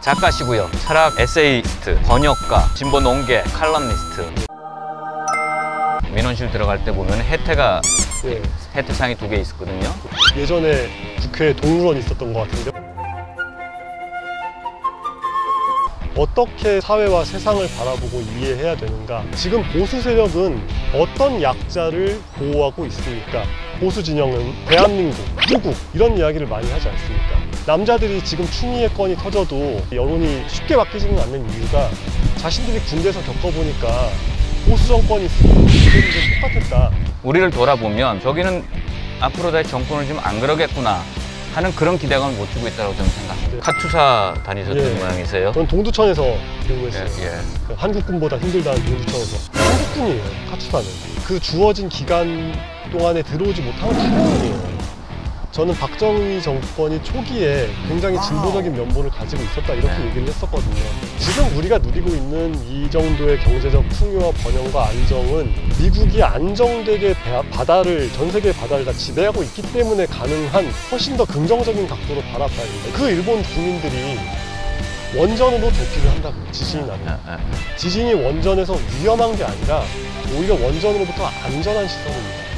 작가시고요. 철학 에세이스트, 번역가, 진보 농계, 칼럼니스트. 민원실 들어갈 때 보면 혜택상이 2개 있었거든요. 예전에 국회에 동물원이 있었던 것 같은데 어떻게 사회와 세상을 바라보고 이해해야 되는가. 지금 보수 세력은 어떤 약자를 보호하고 있습니까? 보수 진영은 대한민국, 후국 이런 이야기를 많이 하지 않습니까? 남자들이 지금 추미애 건이 터져도 여론이 쉽게 바뀌지는 않는 이유가 자신들이 군대에서 겪어보니까 보수 정권이 있으면 그들이 똑같았다. 우리를 돌아보면 저기는 앞으로 다시 정권을 좀 안 그러겠구나 하는 그런 기대감을 못 주고 있다고 저는 생각합니다. 카투사 다니셨던 모양이세요? 저는 동두천에서 근무했어요. 예. 한국군보다 힘들다는 동두천에서. 한국군이에요, 카투사는. 그 주어진 기간 동안에 들어오지 못한 국민이에요. 저는 박정희 정권이 초기에 굉장히 진보적인 면모를 가지고 있었다 이렇게 얘기를 했었거든요. 지금 우리가 누리고 있는 이 정도의 경제적 풍요와 번영과 안정은 미국이 안정되게 전 세계의 바다를 다 지배하고 있기 때문에 가능한 훨씬 더 긍정적인 각도로 바라봐야 됩니다. 그 일본 국민들이 원전으로 대피를 한다고요. 지진이 나면. 지진이 원전에서 위험한 게 아니라 오히려 원전으로부터 안전한 시설입니다.